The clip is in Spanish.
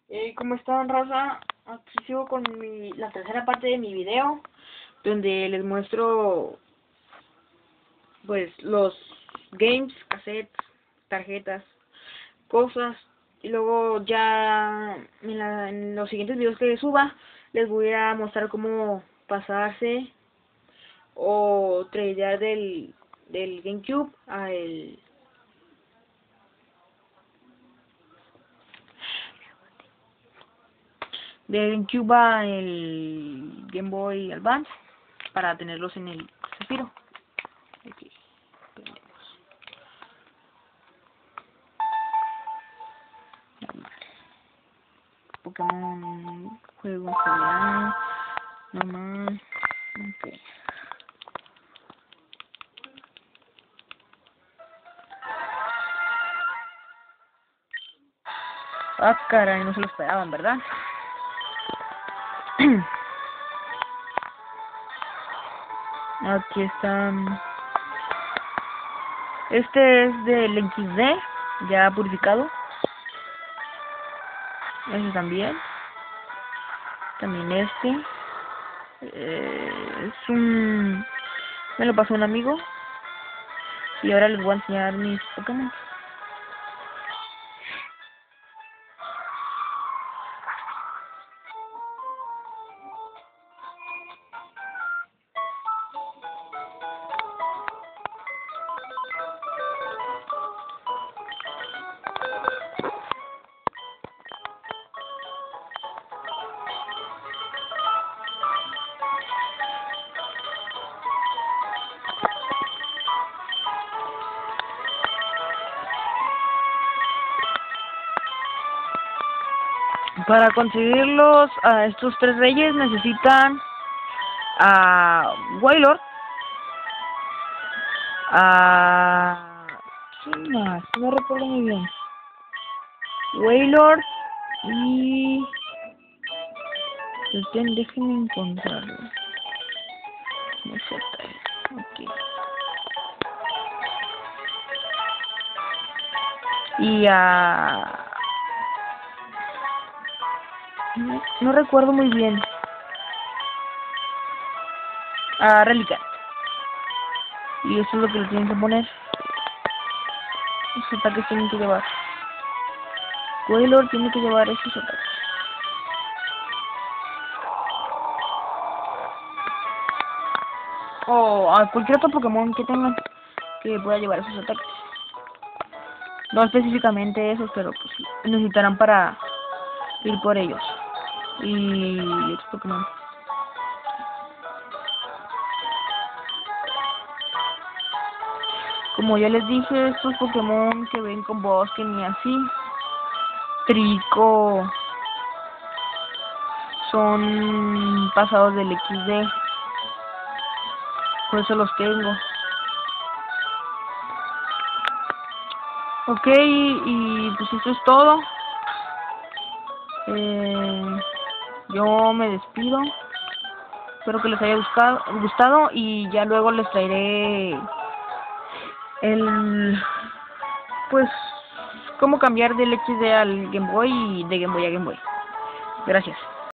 ¿Cómo están, raza? Aquí sigo con la tercera parte de mi video, donde les muestro, pues, los games, cassettes, tarjetas, cosas, y luego ya en los siguientes videos que suba, les voy a mostrar cómo pasarse o tradear del GameCube a el de GameCube a el Game Boy Advance para tenerlos en el Zafiro. Aquí prendemos. Pokémon juego en normal. Okay. Ah, caray, no se lo esperaban, ¿verdad? Aquí están. Este es del XD, ya purificado. Este también. También este. Es un... Me lo pasó un amigo. Y ahora les voy a enseñar mis Pokémon. Para conseguirlos a estos tres reyes necesitan a Wailord, a... ¿quién más? No recuerdo muy bien. Wailord y... déjenme encontrarlo. No sé, okay. Y a... no recuerdo muy bien. A Relicanth. Y eso es lo que le tienen que poner. Esos ataques tienen que llevar. Wailord tiene que llevar esos ataques. O a cualquier otro Pokémon que tengan que pueda llevar esos ataques. No específicamente esos, pero pues necesitarán para ir por ellos. Y otros Pokémon. Como ya les dije, estos Pokémon que ven con Bosken y así, Trico, son pasados del XD. Por eso los tengo. Ok, y pues eso es todo. Yo me despido. Espero que les haya gustado y ya luego les traeré pues cómo cambiar del XD al Game Boy y de Game Boy a Game Boy. Gracias.